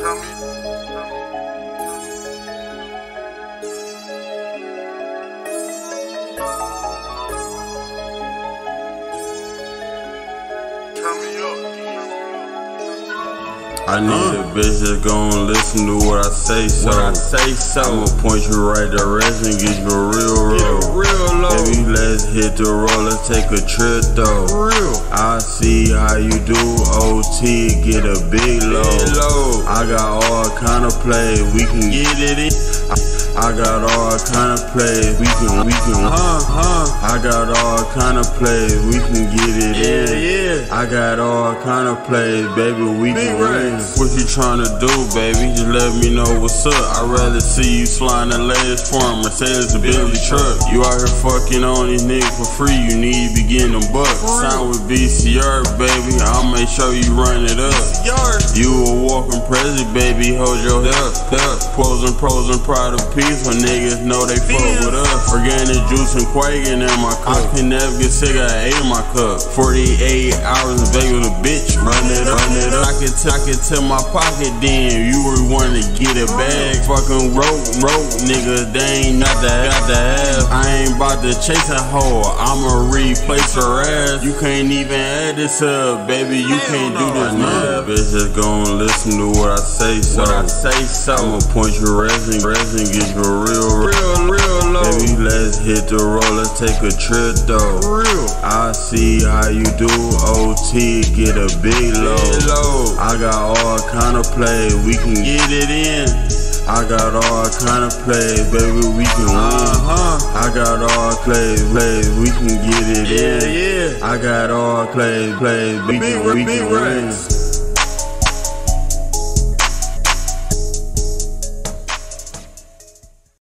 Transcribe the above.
I need a bitch that's gon' listen to what I say so. I'ma point you right direction, get you a real roll. Baby, let's hit the road, let's take a trip though. I see how you do OT, get a big load. I got all kind of plays, we can get it in. I got all kind of plays, we can I got all kind of plays, we can get it in. I got all kind of plays, baby, we can win. What you tryna do, baby? Just let me know what's up. I'd rather see you flying the latest form, Mercedes or Bentley truck. You out here fucking on these niggas for free, you need to be getting them bucks. Sign with BCR, baby, I'll make sure you run it up. You a walking president, baby, hold your head up. Posing pros and Prada piece, when niggas know they fuck with us. Organic juice and quaking in my cup. I can never get sick, I ate my cup. 48 hours in Vegas, a bitch, run it up. I can tell my pocket then, you really wanna get a bag. Fucking rope niggas, they ain't not to have. I ain't about to chase a hoe, I'ma replace her ass. You can't even add this up, baby, you can't do this now. Bitch just gon' listen to what I say so. I'ma point you resin, get you a real. Baby, let's hit the road, let's take a trip though. I see how you do OT, get a big load. I got all kind of plays, we can get it in. I got all kind of plays, baby, we can win. I got all plays, we can get it in. I got all plays, we can win.